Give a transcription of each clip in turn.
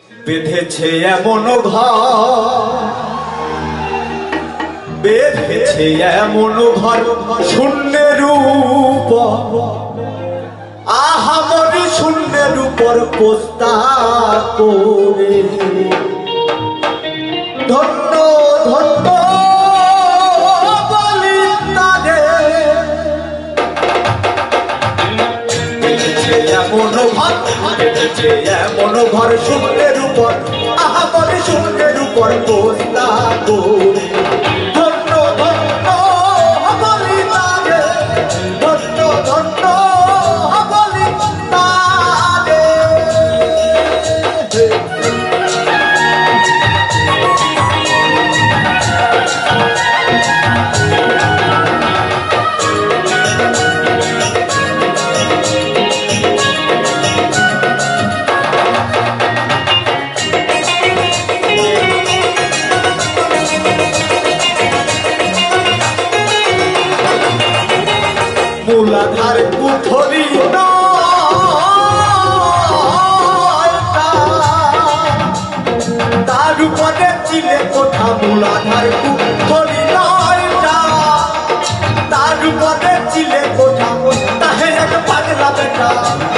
বেঁধেছে এমন ঘর, বেঁধেছে এমন ঘর শূন্যের উপর, আহামর শূন্যের উপর পোস্তা করে। ধন্য ধন্য বলি তারে, বেঁধেছে এমন ঘর, বেঁধেছে এমন ঘর শূন্যের উপর, আহামর শূন্যের উপর পোস্তা করে। মূলাধার কুঠরি তার উপরে চিলে কোঠা, মূলাধার কুঠরি তার উপরে চিলে কোঠা। তাহে এক পাগলা বেটা,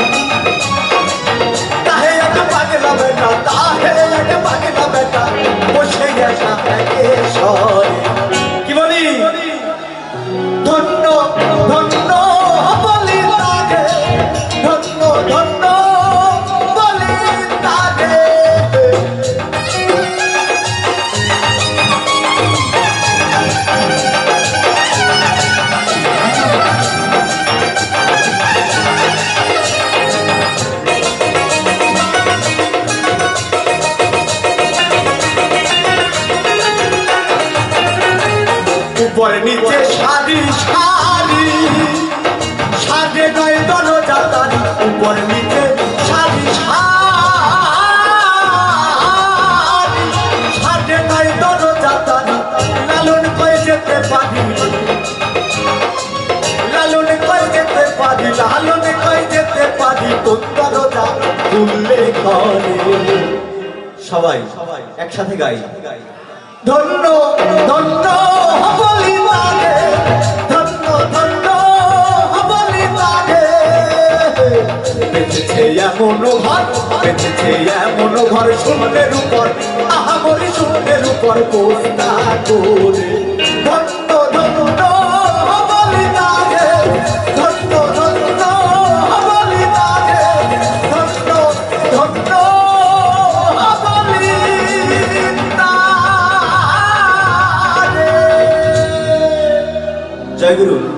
তাহে এক পাগলা বেটা, তাহে এক পাগলা বেটা বসে গেছা একেশ্বরে। কি বলি? ধন্য ধন্য বলি তারে, ধন্য ধন্য বলি তারে। উপর নিচে সারি সারি, সাজে নয় দরজা তারি। উপর নিচে সারি সারি, সাজে নয় দরজা তারি। লালন কয়ে যেতে পারি, লালন কয়ে যেতে পারি, লালন কয়ে যেতে পারি। কোন দরজা খুললে করে। সবাই একসাথে গাই। ধন্য ধন্য বলি তারে, ধন্য ধন্য বলি তারে। বেঁচেছে এমন ঘর, বেঁচেছে এমন ঘর শূন্যের উপর, আহামরি শূন্যের উপর পোস্তা করে। ধন্য ধন্য বলি তারে, ধন্য ধন্য বলি তারে, ধন্য ধন্য বলি তারে। জয় গুরু।